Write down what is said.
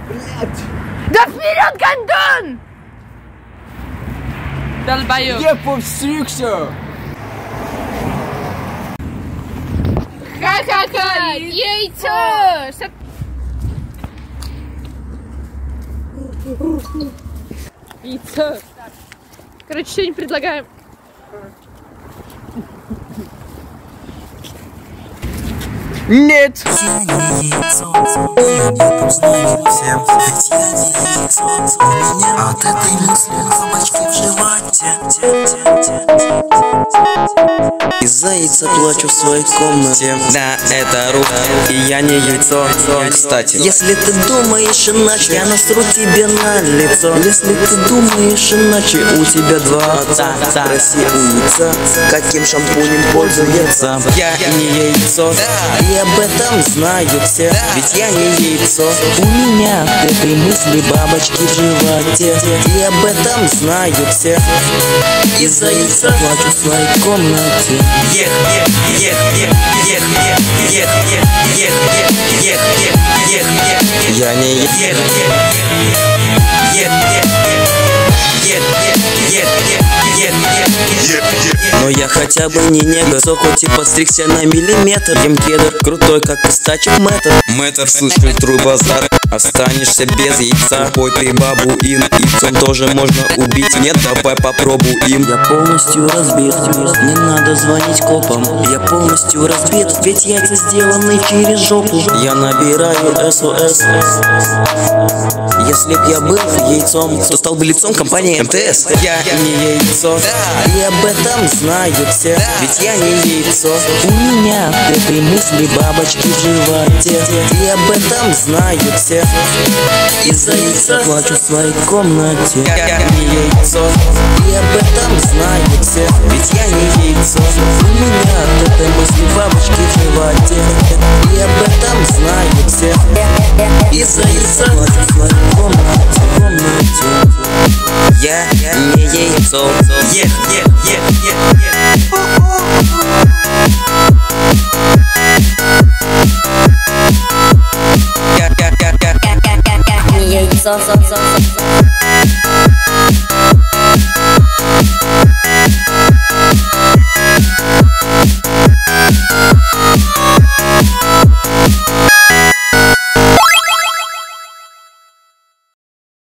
Да вперед, гондон! Долбоёб. Я повстригся. Ха-ха-ха! Яйцо! Яйцо. Короче, сегодня предлагаем. Нет! Я не яйцо, я не узнаю всем. Ведь я не яйцо, у меня от этой мысли бабочки в животе. Из-за яйца плачу в своей комнате. Да, это рука, и я не яйцо. Кстати, если ты думаешь иначе, я насру тебе на лицо. Если ты думаешь иначе, у тебя два отца. Спроси у яйца, каким шампунем пользуется. Я не яйцо, и об этом знают все, ведь я не яйцо. У меня от этой мысли бабочки в животе, и об этом знают все. Из-за яйца плачу в своей комнате. Я не но я хотя бы не негр, хоть и подстригся на миллиметр. Ем кедр, крутой, как из тачек мэтр. Мэтр, слышишь, тру базар, останешься без яйца. Ой, ты бабуин, яйцом тоже можно убить. Нет, давай попробуем. Я полностью разбит, не надо звонить копам. Я полностью разбит, ведь яйца сделаны через жопу. Я набираю СОС. Если б я был яйцом, то стал бы лицом компании МТС. Я не яйцо, и об этом знают все, ведь я не яйцо. У меня от этой мысли бабочки в животе, и об этом знают все. Из-за яйца плачу в своей комнате. Я не яйцо, и об этом знают все, ведь я не яйцо. У меня от этой мысли бабочки в животе, и об этом знают все. Из-за яйца плачу в своей комнате. Я не яйцо. Не яйцо.